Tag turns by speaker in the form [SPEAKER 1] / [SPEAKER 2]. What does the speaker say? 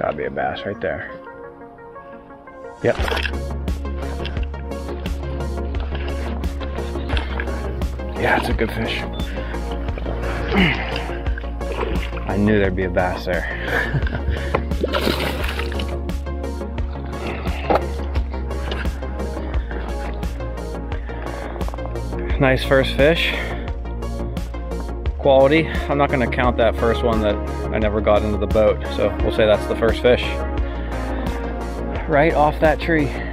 [SPEAKER 1] Gotta be a bass right there. Yep. Yeah, it's a good fish. I knew there'd be a bass there. Nice first fish. Quality. I'm not going to count that first one that I never got into the boat, so we'll say that's the first fish. Right off that tree.